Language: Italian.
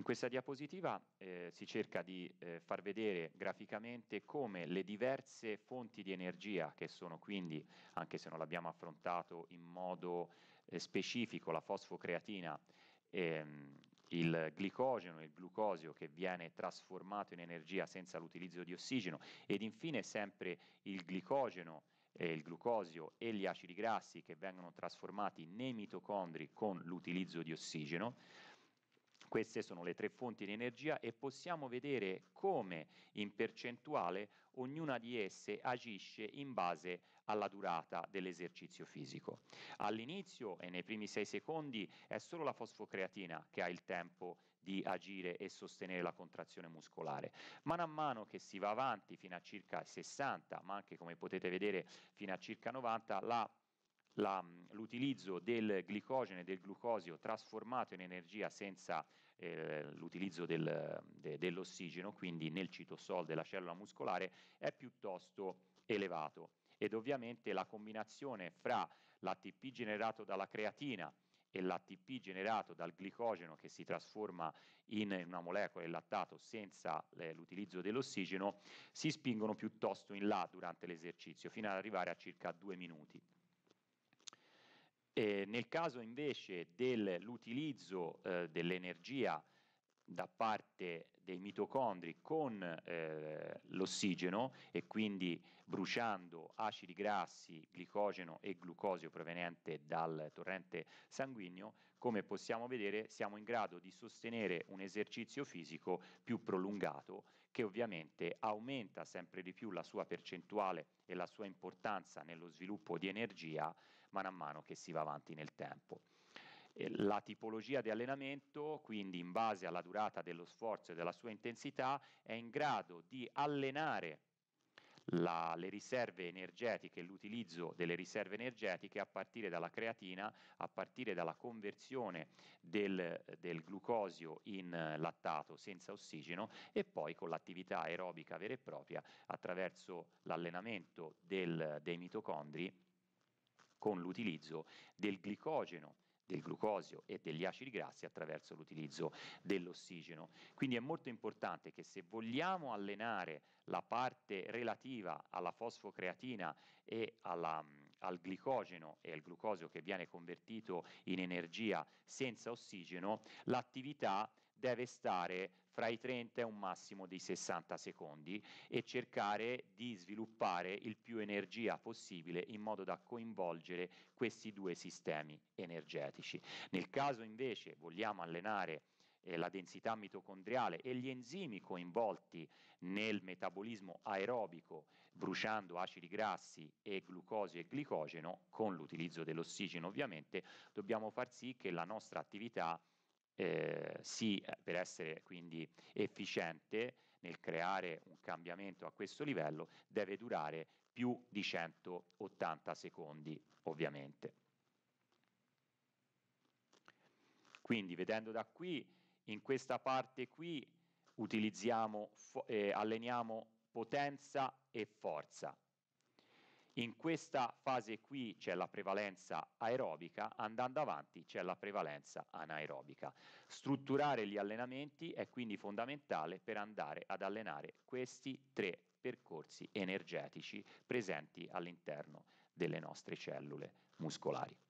In questa diapositiva si cerca di far vedere graficamente come le diverse fonti di energia, che sono quindi, anche se non l'abbiamo affrontato in modo specifico, la fosfocreatina, il glicogeno e il glucosio che viene trasformato in energia senza l'utilizzo di ossigeno, ed infine sempre il glicogeno, il glucosio e gli acidi grassi che vengono trasformati nei mitocondri con l'utilizzo di ossigeno. Queste sono le tre fonti di energia e possiamo vedere come in percentuale ognuna di esse agisce in base alla durata dell'esercizio fisico. All'inizio e nei primi 6 secondi è solo la fosfocreatina che ha il tempo di agire e sostenere la contrazione muscolare. Man mano che si va avanti fino a circa 60, ma anche, come potete vedere, fino a circa 90, l'utilizzo del glicogeno e del glucosio trasformato in energia senza l'utilizzo dell'ossigeno, quindi nel citosol della cellula muscolare, è piuttosto elevato. Ed ovviamente la combinazione fra l'ATP generato dalla creatina e l'ATP generato dal glicogeno, che si trasforma in una molecola del lattato senza l'utilizzo dell'ossigeno, si spingono piuttosto in là durante l'esercizio, fino ad arrivare a circa 2 minuti. Nel caso invece dell'utilizzo dell'energia da parte dei mitocondri con l'ossigeno, e quindi bruciando acidi grassi, glicogeno e glucosio proveniente dal torrente sanguigno, come possiamo vedere siamo in grado di sostenere un esercizio fisico più prolungato, che ovviamente aumenta sempre di più la sua percentuale e la sua importanza nello sviluppo di energia man mano che si va avanti nel tempo. La tipologia di allenamento, quindi in base alla durata dello sforzo e della sua intensità, è in grado di allenare le riserve energetiche, l'utilizzo delle riserve energetiche a partire dalla creatina, a partire dalla conversione del glucosio in lattato senza ossigeno, e poi con l'attività aerobica vera e propria attraverso l'allenamento dei mitocondri con l'utilizzo del glicogeno, del glucosio e degli acidi grassi attraverso l'utilizzo dell'ossigeno. Quindi è molto importante che, se vogliamo allenare la parte relativa alla fosfocreatina e al glicogeno e al glucosio che viene convertito in energia senza ossigeno, l'attività deve stare fra i 30 e un massimo di 60 secondi e cercare di sviluppare il più energia possibile in modo da coinvolgere questi due sistemi energetici. Nel caso invece vogliamo allenare la densità mitocondriale e gli enzimi coinvolti nel metabolismo aerobico, bruciando acidi grassi e glucosio e glicogeno, con l'utilizzo dell'ossigeno ovviamente, dobbiamo far sì che la nostra attività per essere quindi efficiente nel creare un cambiamento a questo livello, deve durare più di 180 secondi ovviamente. Quindi, vedendo da qui, in questa parte qui alleniamo potenza e forza. In questa fase qui c'è la prevalenza aerobica, andando avanti c'è la prevalenza anaerobica. Strutturare gli allenamenti è quindi fondamentale per andare ad allenare questi tre percorsi energetici presenti all'interno delle nostre cellule muscolari.